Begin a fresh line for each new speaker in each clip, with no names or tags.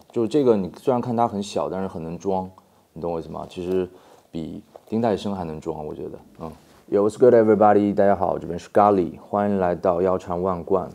就是这个你虽然看它很小，但是很能装，你懂我意思吗？其实比丁太升还能装，我觉得。Yo, what's good, everybody？ 大家好，这边是咖喱，欢迎来到腰缠万贯。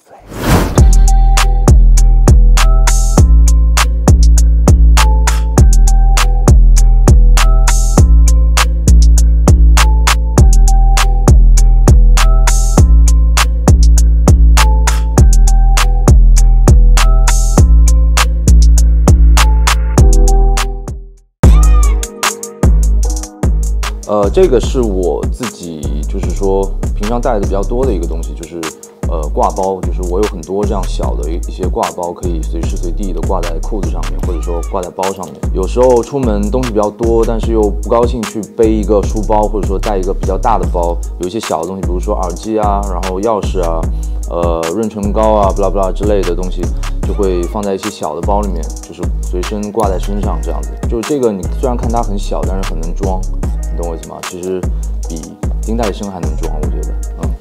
这个是我自己，就是说平常带的比较多的一个东西，就是挂包，就是我有很多这样小的一些挂包，可以随时随地的挂在裤子上面，或者说挂在包上面。有时候出门东西比较多，但是又不高兴去背一个书包，或者说带一个比较大的包，有一些小的东西，比如说耳机啊，然后钥匙啊，润唇膏啊，blah blah之类的东西，就会放在一些小的包里面，就是随身挂在身上这样子。就是这个你虽然看它很小，但是很能装。你懂我意思吗？其实比丁太升还能装，我觉得，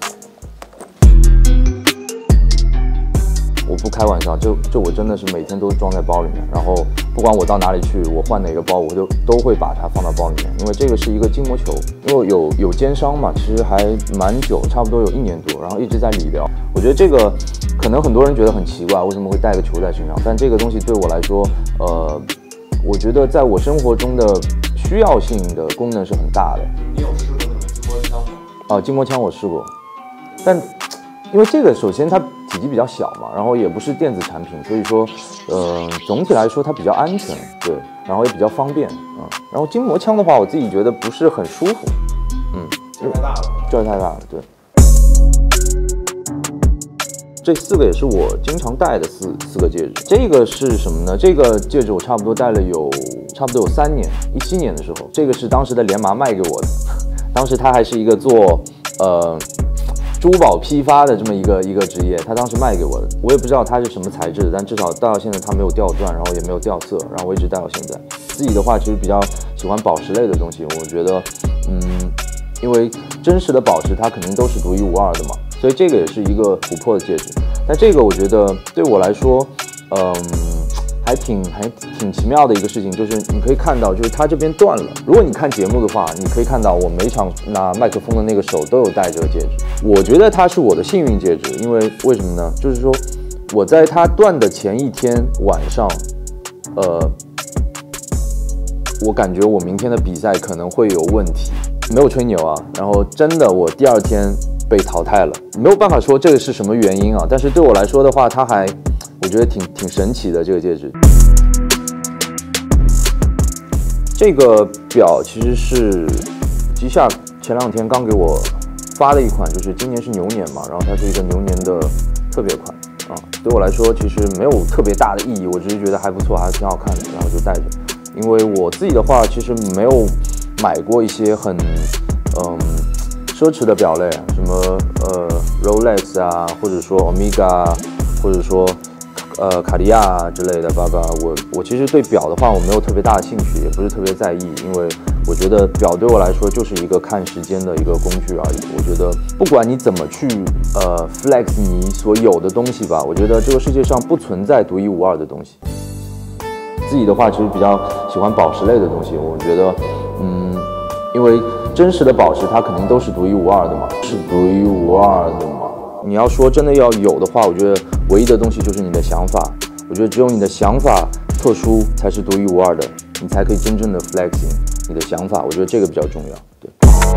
我不开玩笑，就我真的是每天都装在包里面，然后不管我到哪里去，我换哪个包，我就都会把它放到包里面，因为这个是一个筋膜球，因为有肩伤嘛，其实还蛮久，差不多有1年多，然后一直在理疗。我觉得这个可能很多人觉得很奇怪，为什么会带个球在身上？但这个东西对我来说，我觉得在我生活中的需要性的功能是很大的。
你有试过那种筋膜枪吗？
筋膜枪我试过，但因为这个首先它体积比较小嘛，然后也不是电子产品，所以说总体来说它比较安全，对，然后也比较方便，然后筋膜枪的话，我自己觉得不是很舒服，
劲儿太大了，
劲儿太大了，对。这4个也是我经常戴的四个戒指。这个是什么呢？这个戒指我差不多戴了差不多有3年，17年的时候，这个是当时的连麻卖给我的。当时他还是一个做珠宝批发的这么一个职业，他当时卖给我的，我也不知道它是什么材质的，但至少到现在它没有掉钻，然后也没有掉色，然后我一直戴到现在。自己的话其实比较喜欢宝石类的东西，我觉得因为真实的宝石它肯定都是独一无二的嘛。所以这个也是一个琥珀的戒指，但这个我觉得对我来说，还挺奇妙的一个事情，就是你可以看到，就是它这边断了。如果你看节目的话，你可以看到我每场拿麦克风的那个手都有戴这个戒指。我觉得它是我的幸运戒指，因为为什么呢？就是说我在它断的前一天晚上，我感觉我明天的比赛可能会有问题，没有吹牛啊。然后真的，我第2天被淘汰了，没有办法说这个是什么原因啊，但是对我来说的话，它还我觉得挺神奇的这个戒指。这个表其实是吉夏前2天刚给我发的一款，就是今年是牛年嘛，然后它是一个牛年的特别款对我来说其实没有特别大的意义，我只是觉得还不错，还挺好看的，然后就戴着。因为我自己的话，其实没有买过一些很奢侈的表类，什么Rolex 啊，或者说 Omega， 或者说卡地亚之类的巴巴。我其实对表的话，我没有特别大的兴趣，也不是特别在意，因为我觉得表对我来说就是一个看时间的一个工具而已。我觉得不管你怎么去flex 你所有的东西吧，我觉得这个世界上不存在独一无二的东西。自己的话，其实比较喜欢宝石类的东西，我觉得因为真实的宝石它肯定都是独一无二的嘛，你要说真的要有的话，我觉得唯一的东西就是你的想法。我觉得只有你的想法特殊才是独一无二的，你才可以真正的 flexing 你的想法。我觉得这个比较重要。对，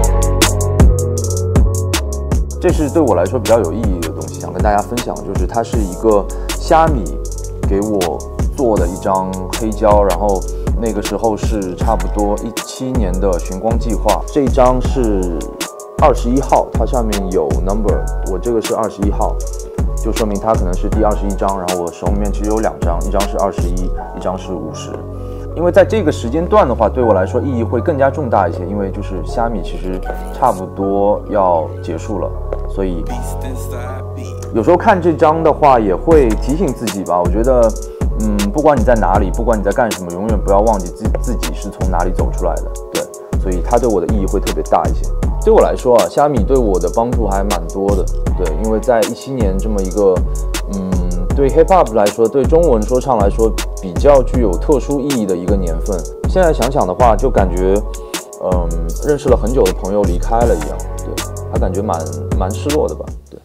这是对我来说比较有意义的东西，想跟大家分享，就是它是一个虾米给我做的一张黑胶，然后那个时候是差不多17年的寻光计划，这一张是21号，它上面有 number， 我这个是21号，就说明它可能是第21张，然后我手里面其实有2张，一张是21，一张是50。因为在这个时间段的话，对我来说意义会更加重大一些，因为就是虾米其实差不多要结束了，所以有时候看这张的话也会提醒自己吧，我觉得不管你在哪里，不管你在干什么，永远不要忘记自己是从哪里走出来的。对，所以它对我的意义会特别大一些。对我来说啊，虾米对我的帮助还蛮多的。对，因为在17年这么一个对 hip hop 来说，对中文说唱来说比较具有特殊意义的一个年份。现在想想的话，就感觉，认识了很久的朋友离开了一样，对，还感觉蛮失落的吧，对。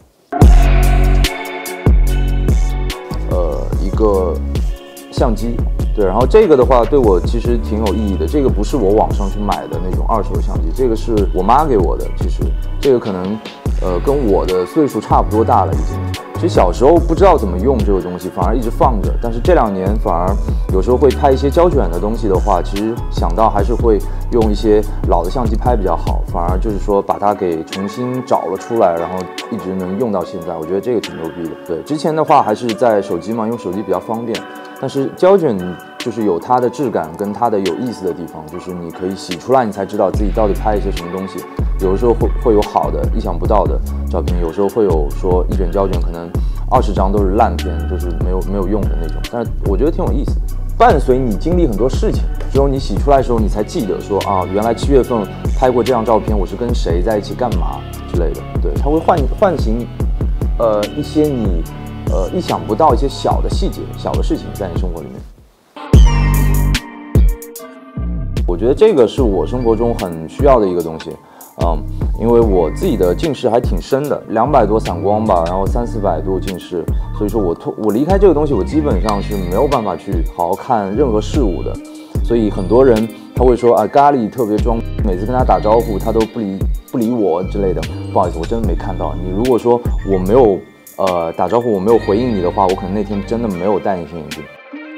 一个相机，对，然后这个的话对我其实挺有意义的。这个不是我网上去买的那种二手相机，这个是我妈给我的。其实这个可能，跟我的岁数差不多大了已经。其实小时候不知道怎么用这个东西，反而一直放着。但是这2年反而有时候会拍一些胶卷的东西的话，其实想到还是会用一些老的相机拍比较好。反而就是说把它给重新找了出来，然后一直能用到现在。我觉得这个挺牛逼的。对，之前的话还是在手机嘛，用手机比较方便。但是胶卷就是有它的质感跟它的有意思的地方，就是你可以洗出来，你才知道自己到底拍一些什么东西。有的时候会有好的、意想不到的照片，有时候会有说一卷胶卷可能20张都是烂片，就是没有用的那种。但是我觉得挺有意思的，伴随你经历很多事情，只有你洗出来的时候，你才记得说啊，原来7月份拍过这张照片，我是跟谁在一起干嘛之类的。对，它会唤醒一些你意想不到一些小的细节、小的事情在你生活里面。我觉得这个是我生活中很需要的一个东西。因为我自己的近视还挺深的，200多散光吧，然后300-400度近视，所以说我离开这个东西，我基本上是没有办法去好好看任何事物的。所以很多人他会说啊，咖喱特别装，每次跟他打招呼他都不理我之类的。不好意思，我真的没看到你。如果说我没有打招呼，我没有回应你的话，我可能那天真的没有戴隐形眼镜。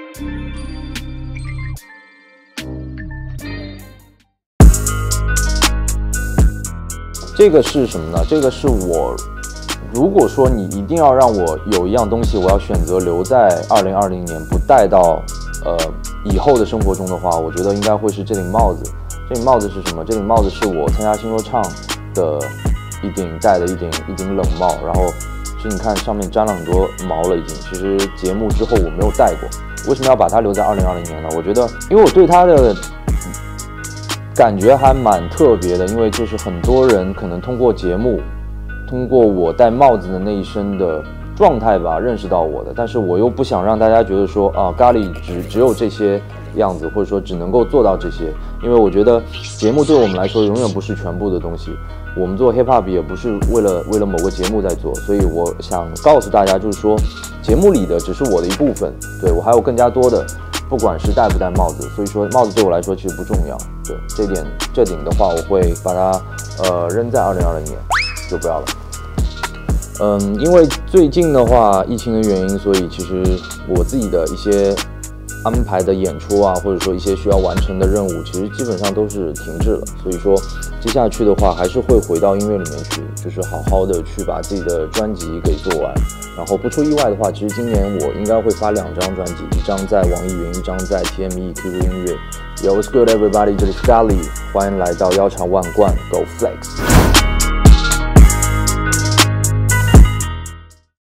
这个是什么呢？这个是我，如果说你一定要让我有一样东西，我要选择留在2020年不戴到以后的生活中的话，我觉得应该会是这顶帽子。这顶帽子是什么？这顶帽子是我参加新说唱的戴的一顶冷帽，然后其实你看上面沾了很多毛了已经。其实节目之后我没有戴过，为什么要把它留在2020年呢？我觉得，因为我对它的感觉还蛮特别的，因为就是很多人可能通过节目，通过我戴帽子的那一身的状态吧，认识到我的。但是我又不想让大家觉得说啊，咖喱只有这些样子，或者说只能够做到这些。因为我觉得节目对我们来说永远不是全部的东西，我们做 hip hop 也不是为了某个节目在做。所以我想告诉大家，就是说节目里的只是我的一部分，对，我还有更加多的。不管是戴不戴帽子，所以说帽子对我来说其实不重要。对，这顶的话，我会把它扔在2020年，就不要了。因为最近的话，疫情的原因，所以其实我自己的一些安排的演出啊，或者说一些需要完成的任务，其实基本上都是停滞了。所以说接下去的话，还是会回到音乐里面去，就是好好的去把自己的专辑给做完。然后不出意外的话，其实今年我应该会发2张专辑，一张在网易云，一张在 TME QQ 音乐。Yo, what's good, everybody？ 这里是咖喱，欢迎来到腰缠万贯 Go Flex。